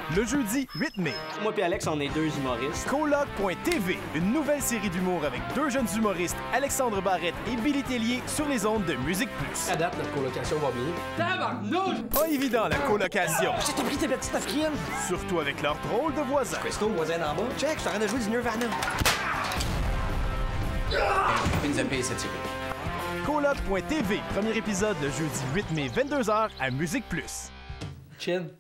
le jeudi 8 mai. Moi et Alex, on est deux humoristes. Coloc.tv, une nouvelle série d'humour avec deux jeunes humoristes, Alexandre Barrette et Billy Tellier, sur les ondes de Musique Plus. À date, notre colocation va bien. Tabarnouche! Pas évident, la colocation. J'ai pris tes petites africaines. Surtout avec leurs drôles de voisins. Presto, voisin d'en bas. Check, je suis en train de jouer du Nirvana. Il nous a payé cette série. Coloc.tv, premier épisode le jeudi 8 mai, 22h à Musique Plus. Chin.